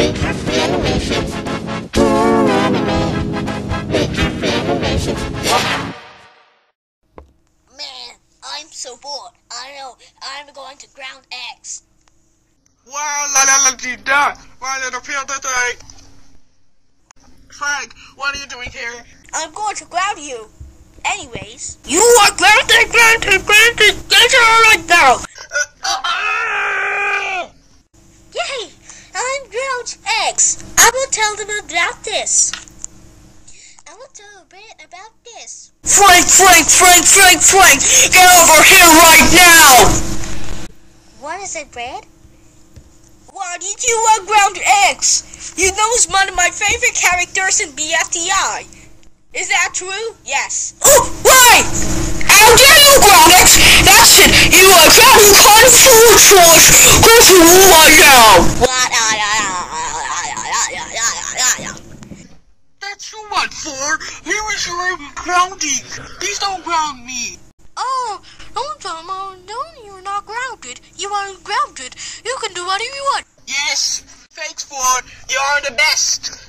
Make happy animations. Cool anime. Make happy animations. Man, I'm so bored. I know. I'm going to ground X. Wow, la la la dee da. My little field today. Frank, what are you doing here? I'm going to ground you. Anyways, you are grounded. Get out right now. Yay! I'm ground X. I will tell them about this. I will tell a bit about this. Frank! Get over here right now! What is it, Brad? Why did you want ground X? You know he's one of my favorite characters in BFTI. Is that true? Yes. Oh, right! How dare you, ground X? That's it! You are grounded Kung Fu Choice! Go to right now! That's you, what for? Here is your grounding. Please don't ground me. Oh, don't tell him. No, you're not grounded. You are grounded. You can do whatever you want. Yes, thanks, Ford. You're the best.